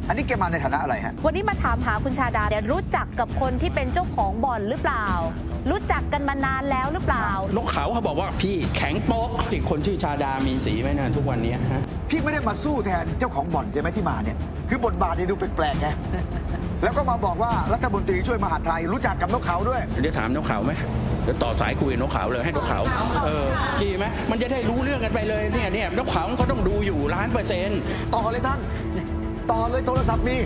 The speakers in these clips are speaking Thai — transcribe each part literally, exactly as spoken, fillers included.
อันนี้แกมาในฐานะอะไรฮะวันนี้มาถามหาคุณชาดาเนี่ยรู้จักกับคนที่เป็นเจ้าของบ่อนหรือเปล่ารู้จักกันมานานแล้วหรือเปล่านกเขาเขาบอกว่าพี่แข็งโป๊กที่คนชื่อชาดามีสีไหมนะทุกวันนี้ฮะพี่ไม่ได้มาสู้แทนเจ้าของบ่อนใช่ไหมที่มาเนี่ยคือบทบาทเนี่ยดูแปลกๆไงแล้วก็มาบอกว่ารัฐมนตรีช่วยมหาดไทยรู้จักกับนกเขาด้วยเดี๋ยวถามนกเขาไหมเดี๋ยวต่อสายคุยนกเขาเลยให้นกเขาเออดีไหมมันจะได้รู้เรื่องกันไปเลยเนี่ยเนี่ยนกเขาเขาต้องดูอยู่ล้านเปอร์เซ็นต์ต่อเลยท่านต่อเลยโทรศัพท์มี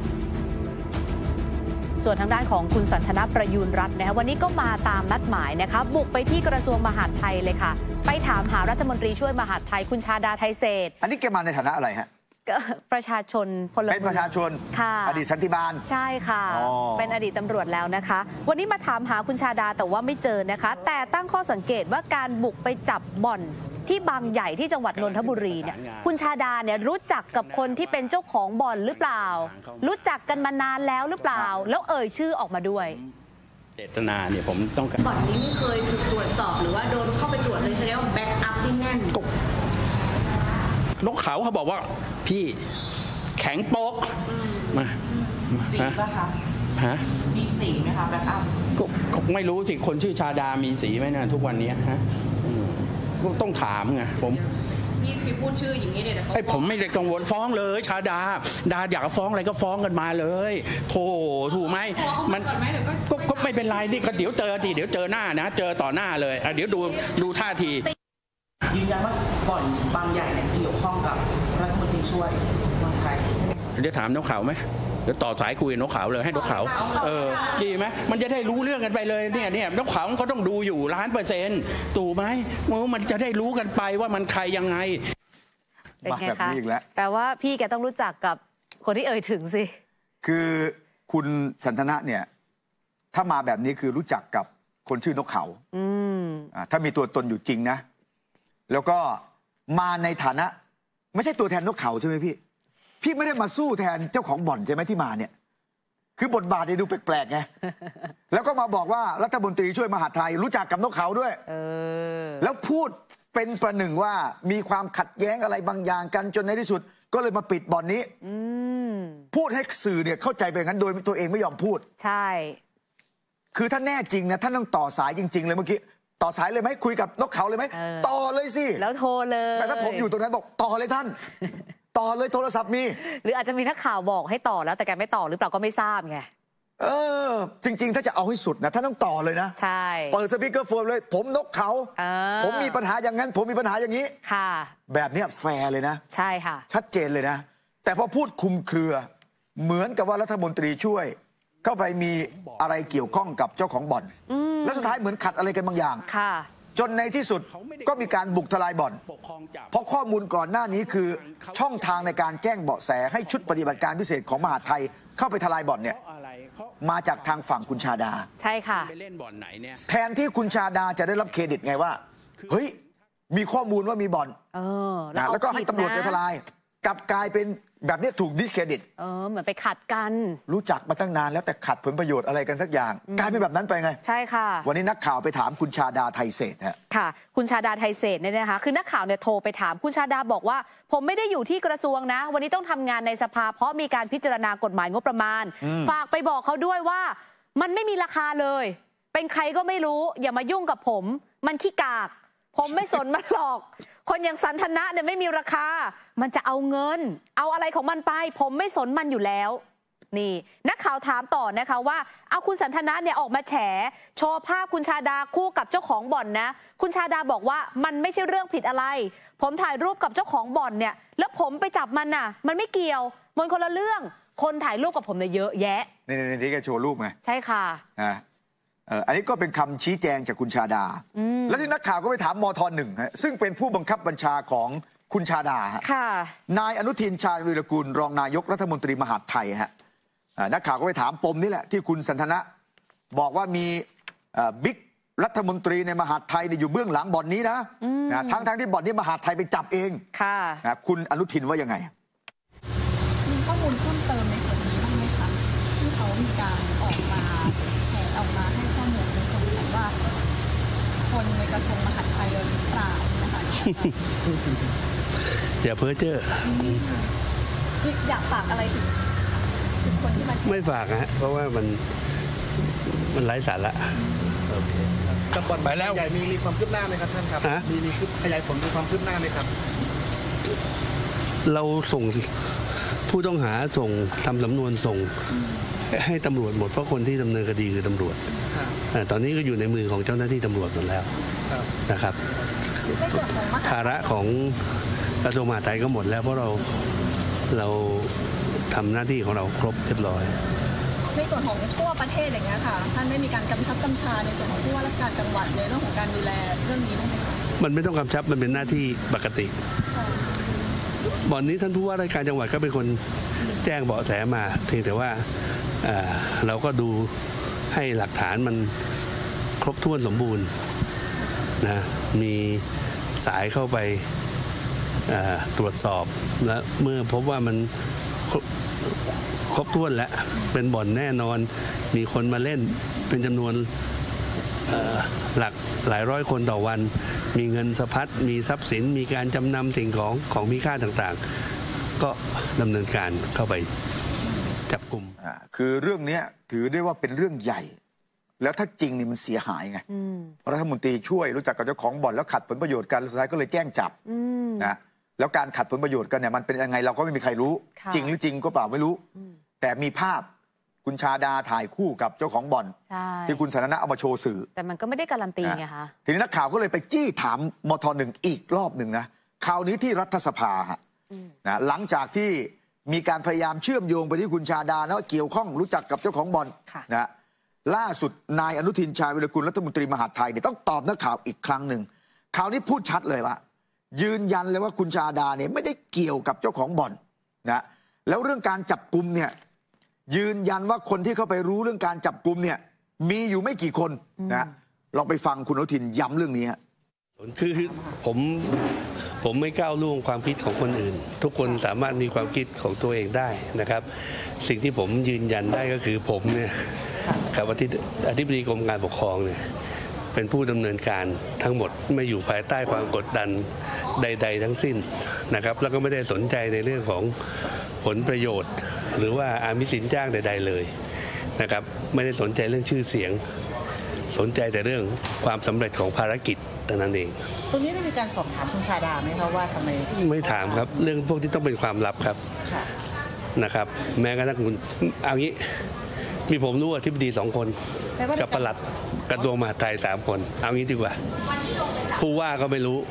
ส่วนทางด้านของคุณสันทนประยูรรัตน์นะคะวันนี้ก็มาตามนัดหมายนะคะบุกไปที่กระทรวงมหาดไทยเลยค่ะไปถามหารัฐมนตรีช่วยมหาดไทยคุณชาดาไทเศษอันนี้แกมาในฐานะอะไรฮะประชาชนพลเมืองเป็นประชาชนค่ะอดีตสันติบาลใช่ค่ะเป็นอดีตตำรวจแล้วนะคะวันนี้มาถามหาคุณชาดาแต่ว่าไม่เจอนะคะแต่ตั้งข้อสังเกตว่าการบุกไปจับบ่อนที่บางใหญ่ที่จังหวัดนนทบุรีเนี่ยคุณชาดาเนี่ยรู้จักกับคนที่เป็นเจ้าของบ่อนหรือเปล่ารู้จักกันมานานแล้วหรือเปล่าแล้วเอ่ยชื่อออกมาด้วยเจตนาเนี่ยผมต้องการบ่อนนี้ไม่เคยถูกตรวจสอบหรือว่าโดนเข้าไปตรวจเลยแสดงว่าแบ็กอัพที่แน่นนกเขาเขาบอกว่าพี่แข็งโป๊กมาสีป่ะคะฮะมีสีไหมคะแบ็กอัพก็ไม่รู้สิคนชื่อชาดามีสีไหมนะทุกวันนี้ฮะต้องถามไงผมพี่พี่พูดชื่ออย่างนี้เนี่ยไอ้ผมไม่ได้กังวลฟ้องเลยชาดาดาอยากฟ้องอะไรก็ฟ้องกันมาเลยโธ่ถูกไหมมันก็ไม่เป็นไรที่ก็เดี๋ยวเจอทีเดี๋ยวเจอหน้านะเจอต่อหน้าเลยเดี๋ยวดูดูท่าทียืนยันว่าบ่อนบางใหญ่เนี่ยเกี่ยวข้องกับรัฐมนตรีช่วยเมืองไทยใช่ไหมเดี๋ยวถามนกเขาไหมเดี๋ยวต่อสายคุยนกเขาเลยให้นกเขาเออดีไหมมันจะได้รู้เรื่องกันไปเลยเนี่ยเนี่ยนกเขาเขาต้องดูอยู่ล้านเปอร์เซ็นต์ถูกไหมมันจะได้รู้กันไปว่ามันใครยังไงเป็นไงคะแปลว่าพี่แกต้องรู้จักกับคนที่เอ่ยถึงสิคือคุณสันทนะเนี่ยถ้ามาแบบนี้คือรู้จักกับคนชื่อนกเขาอืมอ่าถ้ามีตัวตนอยู่จริงนะแล้วก็มาในฐานะไม่ใช่ตัวแทนนกเขาใช่ไหมพี่พี่ไม่ได้มาสู้แทนเจ้าของบ่อนใช่ไหมที่มาเนี่ยคือบทบาทเนี่ยดูแปลกๆไงแล้วก็มาบอกว่ารัฐมนตรีช่วยมหาดไทยรู้จักกับนกเขาด้วยเออแล้วพูดเป็นประหนึ่งว่ามีความขัดแย้งอะไรบางอย่างกันจนในที่สุดก็เลยมาปิดบ่อนนี้พูดให้สื่อเนี่ยเข้าใจไปงั้นโดยตัวเองไม่ยอมพูดใช่คือถ้าแน่จริงนะท่านต้องต่อสายจริงๆเลยเมื่อกี้ต่อสายเลยไหมคุยกับนกเขาเลยไหมต่อเลยสิแล้วโทรเลยแต่ถ้าผมอยู่ตรงนั้นบอกต่อเลยท่านต่อเลยโทรศัพท์มีหรืออาจจะมีนักข่าวบอกให้ต่อแล้วแต่แกไม่ต่อหรือเปล่าก็ไม่ทราบไงเออจริงๆถ้าจะเอาให้สุดนะท่านต้องต่อเลยนะใช่เปิดสปีกเกอร์โฟนเลยผมนกเขาผมมีปัญหาอย่างนั้นผมมีปัญหาอย่างนี้ค่ะแบบนี้แฟร์เลยนะใช่ค่ะชัดเจนเลยนะแต่พอพูดคุมเครือเหมือนกับว่ารัฐมนตรีช่วยเข้าไปมีอะไรเกี่ยวข้องกับเจ้าของบ่อนแล้วสุดท้ายเหมือนขัดอะไรกันบางอย่างค่ะจนในที่สุดก็มีการบุกทลายบ่อนเพราะข้อมูลก่อนหน้านี้คือช่องทางในการแจ้งเบาะแสให้ชุดปฏิบัติการพิเศษของมหาดไทยเข้าไปทลายบ่อนเนี่ยมาจากทางฝั่งคุณชาดาใช่ค่ะแทนที่คุณชาดาจะได้รับเครดิตไงว่าเฮ้ยมีข้อมูลว่ามีบ่อนเออนะแล้วก็ให้ตำรวจไปทลายกลับกลายเป็นแบบนี้ถูกดิสเครดิตเออเหมือนไปขัดกันรู้จักมาตั้งนานแล้วแต่ขัดผลประโยชน์อะไรกันสักอย่างกลายเป็นแบบนั้นไปไงใช่ค่ะวันนี้นักข่าวไปถามคุณชาดาไทเศษฮะค่ะคุณชาดาไทเศษเนี่ยนะคะคือนักข่าวเนี่ยโทรไปถามคุณชาดาบอกว่าผมไม่ได้อยู่ที่กระทรวงนะวันนี้ต้องทำงานในสภาเพราะมีการพิจารณากฎหมายงบประมาณฝากไปบอกเขาด้วยว่ามันไม่มีราคาเลยเป็นใครก็ไม่รู้อย่ามายุ่งกับผมมันขี้กากผมไม่สนมันหรอกคนอย่างสันทนะเนี่ยไม่มีราคามันจะเอาเงินเอาอะไรของมันไปผมไม่สนมันอยู่แล้วนี่นักข่าวถามต่อนะคะว่าเอาคุณสันทนะเนี่ยออกมาแฉโชว์ภาพคุณชาดาคู่กับเจ้าของบ่อนนะคุณชาดาบอกว่ามันไม่ใช่เรื่องผิดอะไรผมถ่ายรูปกับเจ้าของบ่อนเนี่ยแล้วผมไปจับมันน่ะมันไม่เกี่ยวมันคนละเรื่องคนถ่ายรูปกับผมเนี่ยเยอะแยะนี่ในที่แกโชว์รูปไงใช่ค่ะอ่าอันนี้ก็เป็นคำชี้แจงจากคุณชาดาแล้วที่นักข่าวก็ไปถามมทหนึ่งซึ่งเป็นผู้บังคับบัญชาของคุณชาดาค่ะนายอนุทินชาญวีรกูลรองนายกรัฐมนตรีมหาดไทยฮะนักข่าวก็ไปถามปมนี่แหละที่คุณสันทนะบอกว่ามีบิ๊กรัฐมนตรีในมหาดไทยอยู่เบื้องหลังบ่อนนี้นะทั้งทั้งที่บ่อนนี้มหาดไทยไปจับเองค่ะคุณอนุทินว่ายังไงมีข้อมูลเพิ่มเติมในส่วนนี้บ้างไหมคะที่เขามีการออกมาแชร์ออกมาให้ข้อมูลในส่วนของว่าคนในกระทรวงมหาดไทยหรือเปล่านะคะอย่าเพ้อเจ้ออยากฝากอะไรถึงถึงคนที่มาแชร์ไม่ฝากฮะเพราะว่ามันมันไร้สาระโอเคกับบ่อนไปแล้วใหญ่มีมีความคืบหน้าไหมครับท่านครับมีมีขยายผลมีความคืบหน้าไหมครับเราส่งผู้ต้องหาส่งทำสำนวนส่งให้ตำรวจหมดเพราะคนที่ดำเนินคดีคือตำรวจตอนนี้ก็อยู่ในมือของเจ้าหน้าที่ตำรวจหมดแล้วนะครับภาระของกระทรวงมหาดไทยก็หมดแล้วเพราะเราเราทำหน้าที่ของเราครบเรียบร้อยในส่วนของทั่วประเทศอย่างเงี้ยค่ะท่านไม่มีการกำชับกำชาในส่วนของผู้ว่าราชการจังหวัดในเรื่องของการดูแลเรื่องนี้บ้างไหมคะมันไม่ต้องกำชับมันเป็นหน้าที่ปกติบ่อนนี้ท่านผู้ว่าราชการจังหวัดก็เป็นคนแจ้งเบาะแสมาเพียงแต่ว่าเราก็ดูให้หลักฐานมันครบถ้วนสมบูรณ์นะมีสายเข้าไปตรวจสอบและเมื่อพบว่ามันครบถ้วนแล้วเป็นบ่อนแน่นอนมีคนมาเล่นเป็นจำนวนหลักหลายร้อยคนต่อวันมีเงินสะพัดมีทรัพย์สินมีการจำนำสิ่งของของมีค่าต่างๆก็ดำเนินการเข้าไปจับกลุ่มคือเรื่องนี้ถือได้ว่าเป็นเรื่องใหญ่แล้วถ้าจริงนี่มันเสียหายไงรัฐมนตรีช่วยรู้จักกับเจ้าของบ่อนแล้วขัดผลประโยชน์กันสุดท้ายก็เลยแจ้งจับนะแล้วการขัดผลประโยชน์กันเนี่ยมันเป็นยังไงเราก็ไม่มีใครรู้จริงหรือจริงก็เปล่าไม่รู้แต่มีภาพคุณชาดาถ่ายคู่กับเจ้าของบ่อนที่คุณสันทนะเอามาโชว์สื่อแต่มันก็ไม่ได้การันตีไงคะทีนี้นักข่าวก็เลยไปจี้ถามมทหนึ่งอีกรอบหนึ่งนะคราวนี้ที่รัฐสภาฮะนะหลังจากที่มีการพยายามเชื่อมโยงไปที่คุณชาดานะว่าเกี่ยวข้องรู้จักกับเจ้าของบ่อนนะล่าสุดนายอนุทินชาญวิรากูลรัฐมนตรีมหาดไทยเนี่ยต้องตอบนักข่าวอีกครั้งหนึ่งคราวนี้พูดชัดเลยว่ายืนยันเลยว่าคุณชาดาเนี่ยไม่ได้เกี่ยวกับเจ้าของบ่อนนะแล้วเรื่องการจับกุมเนี่ยยืนยันว่าคนที่เข้าไปรู้เรื่องการจับกุมเนี่ยมีอยู่ไม่กี่คนนะลองไปฟังคุณอนุทินย้ำเรื่องนี้ฮะคือผมผมไม่ก้าวล่วงความคิดของคนอื่นทุกคนสามารถมีความคิดของตัวเองได้นะครับสิ่งที่ผมยืนยันได้ก็คือผมเนี่ยกับอธิบดีกรมการปกครองเนี่ยเป็นผู้ดำเนินการทั้งหมดไม่อยู่ภายใต้ความกดดันใดๆทั้งสิ้นนะครับแล้วก็ไม่ได้สนใจในเรื่องของผลประโยชน์หรือว่าอามิสินจ้างใดๆเลยนะครับไม่ได้สนใจเรื่องชื่อเสียงสนใจแต่เรื่องความสำเร็จของภารกิจเท่านั้นเองตรงนี้ได้มีการสอบถามคุณชาดาไหมครับว่าทำไมไม่ถามครับเรื่องพวกที่ต้องเป็นความลับครับนะครับแม้กระทั่งคุณเอางี้มีผมรู้อธิบดีสองคนกับปลัดกระทรวงมหาดไทยสามคนเอางี้ดีกว่าผู้ว่าก็ไม่รู้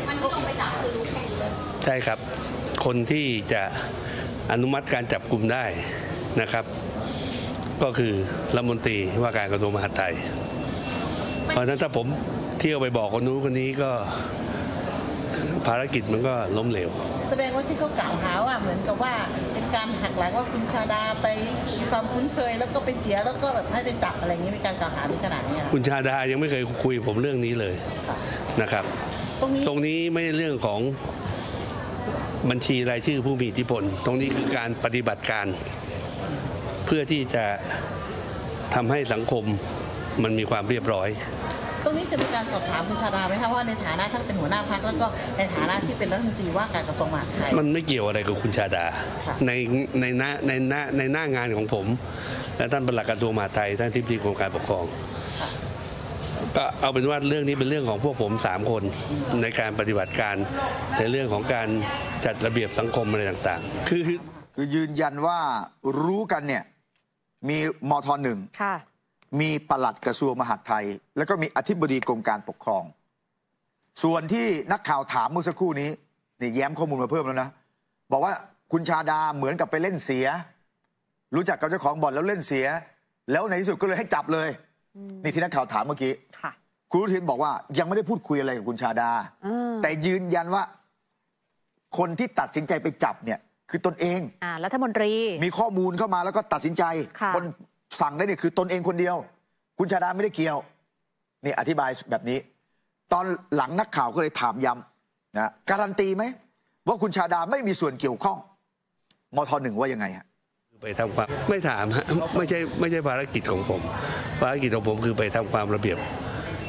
ใช่ครับคนที่จะอนุมัติการจับกลุ่มได้นะครับก็คือรัฐมนตรีว่าการกระทรวงมหาดไทยเพราะฉะนั้นถ้าผมเที่ยวไปบอกคนนู้นคนนี้ก็ภารกิจมันก็ล้มเหลวแสดงว่าที่เขากล่าวหาว่าเหมือนกับว่าเป็นการหักหลังว่าคุณชาดาไปมีความคุ้นเคยแล้วก็ไปเสียแล้วก็แบบให้ไปจับอะไรอย่างนี้มีการกล่าวหาในขนาดนี้คุณชาดายังไม่เคยคุยผมเรื่องนี้เลยนะครับตรงนี้ตรงนี้ไม่ใช่เรื่องของบัญชีรายชื่อผู้มีอิทธิพลตรงนี้คือการปฏิบัติการเพื่อที่จะทำให้สังคมมันมีความเรียบร้อยตรงนี้จะมีการสอบถามคุณชาดาไหมคะว่าในฐานะท่านเป็นหัวหน้าพรรคแล้วก็ในฐานะที่เป็นรัฐมนตรีว่าการกระทรวงมหาดไทยมันไม่เกี่ยวอะไรกับคุณชาดาในในหน้าในหน้าในหน้างานของผมและท่านปลัดกระทรวงมหาดไทยท่านทิบดีกรมการปกครองก็เอาเป็นว่าเรื่องนี้เป็นเรื่องของพวกผมสามคนในการปฏิบัติการในเรื่องของการจัดระเบียบสังคมอะไรต่างๆคือคือยืนยันว่ารู้กันเนี่ยมีมทหนึ่งมีปลัดกระทรวงมหาดไทยแล้วก็มีอธิบดีกรมการปกครองส่วนที่นักข่าวถามเมื่อสักครู่นี้นี่แย้มข้อมูลมาเพิ่มแล้วนะบอกว่าคุณชาดาเหมือนกับไปเล่นเสียรู้จักกับเจ้าของบ่อนแล้วเล่นเสียแล้วในที่สุดก็เลยให้จับเลยนี่ที่นักข่าวถามเมื่อกี้คุณอนุทินบอกว่ายังไม่ได้พูดคุยอะไรกับคุณชาดาแต่ยืนยันว่าคนที่ตัดสินใจไปจับเนี่ยคือตนเองอ่ารัฐมนตรีมีข้อมูลเข้ามาแล้วก็ตัดสินใจคนสั่งได้เนี่ยคือตนเองคนเดียวคุณชาดาไม่ได้เกี่ยวนี่อธิบายแบบนี้ตอนหลังนักข่าวก็เลยถามย้ำนะการันตีไหมว่าคุณชาดาไม่มีส่วนเกี่ยวข้องมทหนึ่งว่ายังไงฮะไปทำความไม่ถามฮะไม่ใช่ไม่ใช่ภารกิจของผมภารกิจของผมคือไปทำความระเบียบ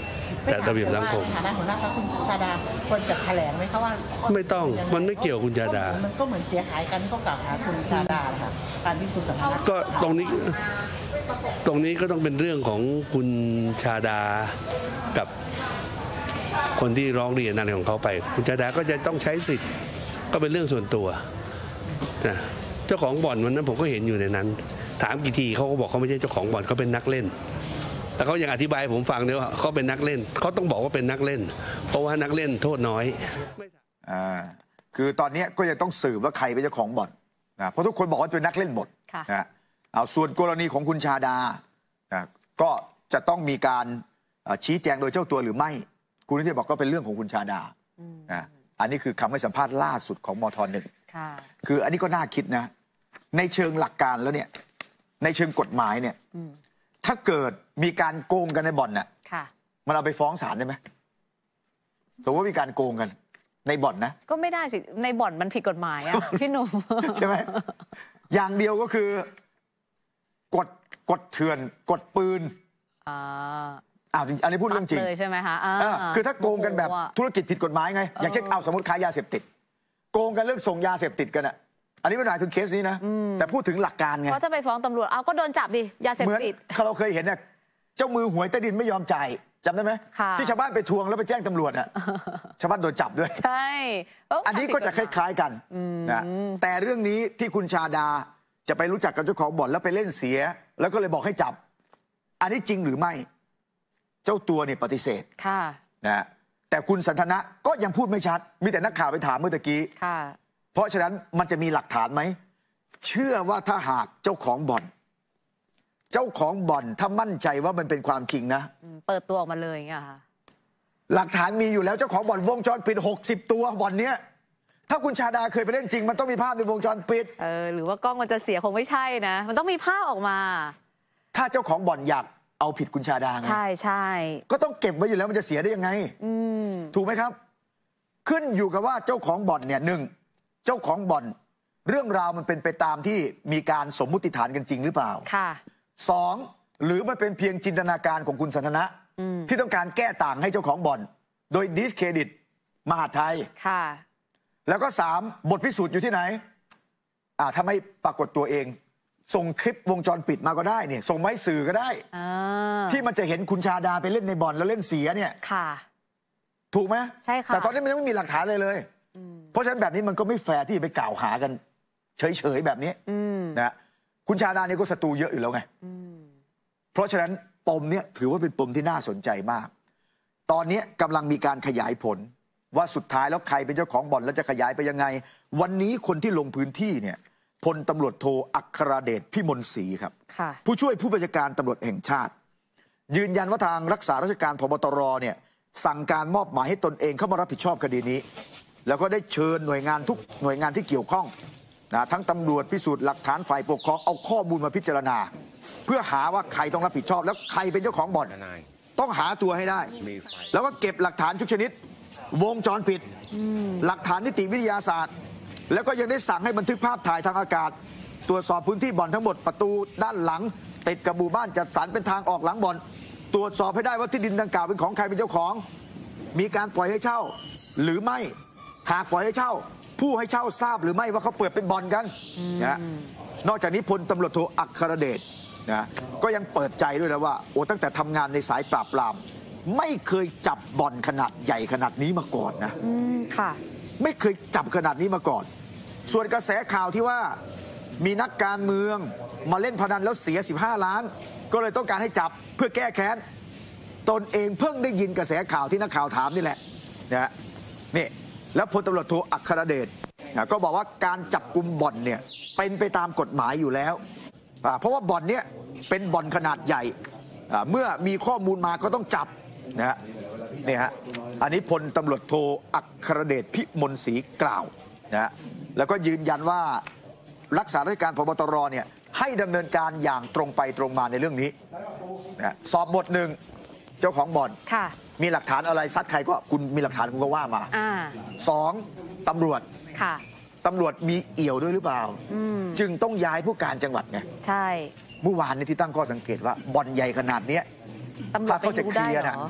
จัดระเบียบสังคมในฐานะหัวหน้าพรรคคุณชาดาควรจะแถลงไหมคะว่าไม่ต้องมันไม่เกี่ยวคุณชาดามันก็เหมือนเสียหายกันก็กล่าวหาคุณชาดาค่ะการที่คุณสันทนะก็ตรงนี้ตรงนี้ก็ต้องเป็นเรื่องของคุณชาดากับคนที่ร้องเรียนอะไรของเขาไปคุณชาดาก็จะต้องใช้สิทธิ์ก็เป็นเรื่องส่วนตัวนะเจ้าของบ่อนวันนั้นผมก็เห็นอยู่ในนั้นถามกี่ทีเขาก็บอกเขาไม่ใช่เจ้าของบ่อนเขาเป็นนักเล่นแต่เขายังอธิบายผมฟังเลยว่าเขาเป็นนักเล่นเขาต้องบอกว่าเป็นนักเล่นเพราะว่านักเล่นโทษน้อยอ่าคือตอนนี้ก็ยังต้องสืบว่าใครเป็นเจ้าของบ่อนนะเพราะทุกคนบอกว่าเป็นนักเล่นหมดนะเอาส่วนกรณีของคุณชาดานะก็จะต้องมีการชี้แจงโดยเจ้าตัวหรือไม่คุณนิติบอกก็เป็นเรื่องของคุณชาดานะอันนี้คือคำให้สัมภาษณ์ล่าสุดของมทหนึ่งคืออันนี้ก็น่าคิดนะในเชิงหลักการแล้วเนี่ยในเชิงกฎหมายเนี่ยถ้าเกิดมีการโกงกันในบ่อนน่ะมันเอาไปฟ้องศาลได้ไหมสมมติว่ามีการโกงกันในบ่อนนะก็ไม่ได้สิในบ่อนมันผิดกฎหมายอ่ะ พี่หนุ่มใช่ไหมอย่างเดียวก็คือกดกดเถื่อนกดปืนอ่าอ่าอันนี้พูดเรื่องจริงเลยใช่ไหมคะคือถ้าโกงกันแบบธุรกิจผิดกฎหมายไงอย่างเช่นเอาสมมติค้ายาเสพติดโกงกันเรื่องส่งยาเสพติดกันอ่ะอันนี้ไม่หมายถึงเคสนี้นะแต่พูดถึงหลักการไงเพราะถ้าไปฟ้องตำรวจเอาก็โดนจับดิยาเสพติดเราเคยเห็นเนี่ยเจ้ามือหวยใต้ดินไม่ยอมจ่ายจำได้ไหมที่ชาวบ้านไปทวงแล้วไปแจ้งตำรวจอ่ะชาวบ้านโดนจับด้วยใช่อันนี้ก็จะคล้ายๆกันนะแต่เรื่องนี้ที่คุณชาดาจะไปรู้จักกับเจ้าของบ่อนแล้วไปเล่นเสียแล้วก็เลยบอกให้จับอันนี้จริงหรือไม่เจ้าตัวเนี่ยปฏิเสธค่ะนะแต่คุณสันทนะก็ยังพูดไม่ชัดมีแต่นักข่าวไปถามเมื่อตะกี้ค่ะเพราะฉะนั้นมันจะมีหลักฐานไหมเชื่อว่าถ้าหากเจ้าของบ่อนเจ้าของบ่อนถ้ามั่นใจว่ามันเป็นความจริงนะเปิดตัวออกมาเลยอย่างเงี้ยค่ะหลักฐานมีอยู่แล้วเจ้าของบ่อนวงจรปิดหกสิบตัวบ่อนเนี้ยถ้าคุณชาดาเคยไปเล่นจริงมันต้องมีภาพในวงจรปิดเออหรือว่ากล้องมันจะเสียคงไม่ใช่นะมันต้องมีภาพออกมาถ้าเจ้าของบ่อนอยากเอาผิดคุณชาดาไงใช่ใช่ก็ต้องเก็บไว้อยู่แล้วมันจะเสียได้ยังไงถูกไหมครับขึ้นอยู่กับว่าเจ้าของบ่อนเนี่ยหนึ่งเจ้าของบ่อนเรื่องราวมันเป็นไปตามที่มีการสมมุติฐานกันจริงหรือเปล่าค่ะสองหรือมันเป็นเพียงจินตนาการของคุณสันทนะที่ต้องการแก้ต่างให้เจ้าของบ่อนโดยดิสเครดิตมหาไทยค่ะแล้วก็สามบทพิสูจน์อยู่ที่ไหนอ่าถ้าไม่ปรากฏตัวเองส่งคลิปวงจรปิดมาก็ได้เนี่ยส่งไว้สื่อก็ได้ที่มันจะเห็นคุณชาดาไปเล่นในบ่อนแล้วเล่นเสียเนี่ยค่ะถูกไหมใช่ค่ะแต่ตอนนี้มันยังไม่มีหลักฐานเลยเลยเพราะฉะนั้นแบบนี้มันก็ไม่แฟร์ที่จะไปกล่าวหากันเฉยๆแบบนี้นะคุณชาดาเนี่ยก็ศัตรูเยอะอยู่แล้วไงเพราะฉะนั้นปมเนี่ยถือว่าเป็นปมที่น่าสนใจมากตอนนี้กำลังมีการขยายผลว่าสุดท้ายแล้วใครเป็นเจ้าของบ่อนแล้วจะขยายไปยังไงวันนี้คนที่ลงพื้นที่เนี่ยพลตำรวจโทอัครเดชพิมลศรีครับผู้ช่วยผู้บัญชาการตำรวจแห่งชาติยืนยันว่าทางรักษาราชการผบ.ตร.เนี่ยสั่งการมอบหมายให้ตนเองเข้ามารับผิดชอบคดีนี้แล้วก็ได้เชิญหน่วยงานทุกหน่วยงานที่เกี่ยวข้องนะทั้งตำรวจพิสูจน์หลักฐานฝ่ายปกครองเอาข้อมูลมาพิจารณาเพื่อหาว่าใครต้องรับผิดชอบแล้วใครเป็นเจ้าของบ่อนต้องหาตัวให้ได้แล้วก็เก็บหลักฐานทุกชนิดวงจรปิดหลักฐานนิติวิทยาศาสตร์แล้วก็ยังได้สั่งให้บันทึกภาพถ่ายทางอากาศตรวจสอบพื้นที่บ่อนทั้งหมดประตูด้านหลังติดกับหมู่บ้านจัดสรรเป็นทางออกหลังบ่อนตรวจสอบให้ได้ว่าที่ดินดังกล่าวเป็นของใครเป็นเจ้าของมีการปล่อยให้เช่าหรือไม่หากปล่อยให้เช่าผู้ให้เช่าทราบหรือไม่ว่าเขาเปิดเป็นบ่อนกันนะนอกจากนี้พลตำรวจโทอัครเดชนะก็ยังเปิดใจด้วยนะว่าโอ้ตั้งแต่ทำงานในสายปราบปรามไม่เคยจับบ่อนขนาดใหญ่ขนาดนี้มาก่อนนะค่ะไม่เคยจับขนาดนี้มาก่อนส่วนกระแสข่าวที่ว่ามีนักการเมืองมาเล่นพนันแล้วเสียสิบห้าล้านก็เลยต้องการให้จับเพื่อแก้แค้นตนเองเพิ่งได้ยินกระแสข่าวที่นักข่าวถามนี่แหละนะนี่แล้วพลตำรวจโทอัครเดชนะก็บอกว่าการจับกุมบ่อนเนี่ยเป็นไปตามกฎหมายอยู่แล้วเพราะว่าบ่อนเนี่ยเป็นบ่อนขนาดใหญ่เมื่อมีข้อมูลมาก็ต้องจับนะนี่ฮะอันนี้พลตำรวจโทอัครเดชพิมลศรีกล่าวนะแล้วก็ยืนยันว่ารักษาราชการผบ.ตร.เนี่ยให้ดำเนินการอย่างตรงไปตรงมาในเรื่องนี้นะสอบบทหนึ่งเจ้าของบ่อนมีหลักฐานอะไรซัดใครก็คุณมีหลักฐานคุณก็ว่ามาสองตำรวจตำรวจมีเอี่ยวด้วยหรือเปล่าจึงต้องย้ายผู้การจังหวัดไงใช่เมื่อวานนี้ที่ตั้งข้อสังเกตว่าบ่อนใหญ่ขนาดนี้ถ้าเขาจะเคลียร์นะ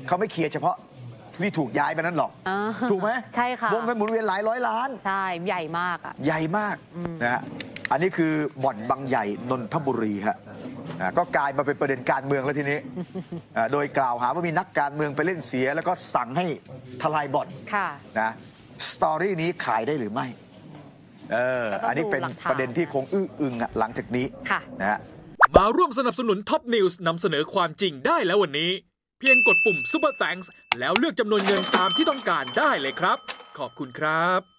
เขาไม่เคลียร์เฉพาะที่ถูกย้ายไปนั้นหรอกถูกไหมใช่ค่ะวงเงินหมุนเวียนหลายร้อยล้านใช่ใหญ่มากอ่ะใหญ่มากนะฮะอันนี้คือบ่อนบางใหญ่นนทบุรีฮะก็กลายมาเป็นประเด็นการเมืองแล้วทีนี้โดยกล่าวหาว่ามีนักการเมืองไปเล่นเสียแล้วก็สั่งให้ทลายบ่อนนะสตอรี่นี้ขายได้หรือไม่เอออันนี้เป็นประเด็นที่คงอื้ออึงหลังจากนี้นะฮะมาร่วมสนับสนุนท็อปนิวส์นำเสนอความจริงได้แล้ววันนี้เพียงกดปุ่ม Super Thanks แล้วเลือกจำนวนเงินตามที่ต้องการได้เลยครับขอบคุณครับ